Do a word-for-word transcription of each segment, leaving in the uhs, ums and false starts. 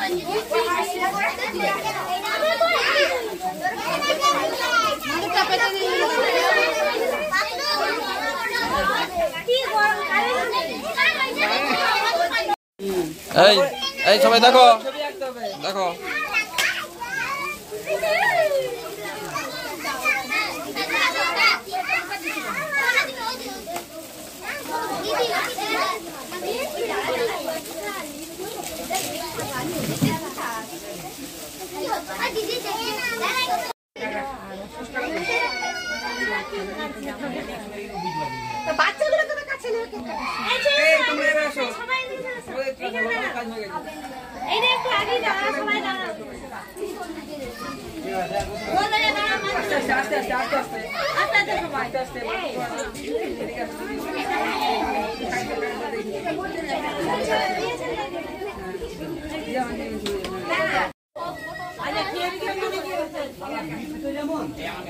এই এই সবাই দেখো দেখো বাচ্চাগুলো তো কাছে নিয়ে এই তোমরা এবার আসো সবাই কাজ হয়ে গেছে এই রে একটু আগে যাও সবাই দাঁড়াও বলো না না আস্তে আস্তে আস্তে আস্তে আস্তে আস্তে সবাই আস্তে আস্তে আরে কি কি কি হচ্ছে তো যেমন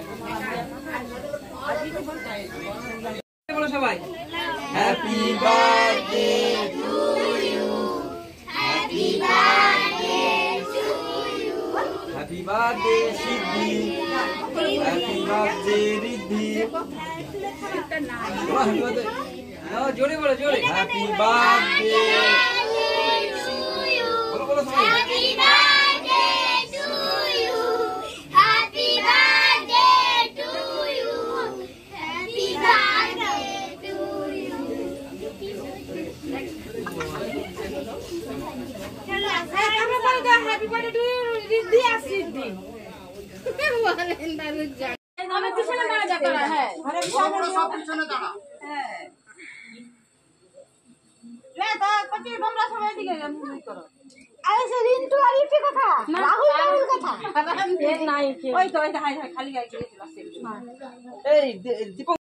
বলো সবাই happy birthday to you happy birthday to you happy birthday Siddhi happy birthday Riddhi জোরে বলো জোরে হ্যাপি বার্থডে বলো বলো সবাই happy birthday to you happy birthday to you happy birthday to you চলো আমরা বলতে হ্যাপি বার্থডে টু রিদ্ধি আর সিদ্ধি বলেন দাদু জান আমি পিছনে দাঁড়া যা করা হ্যাঁ আরে পিছনে সব পিছনে দাঁড়া হ্যাঁ লে তো কচি তোমরা সবাই দিকে মুভি করো আরে সে রিন্টু আর ইপি কথা রাহুল রাহুল কথা এ নাই ওই তো ওই খালি খালি গাই গিয়েছিল এই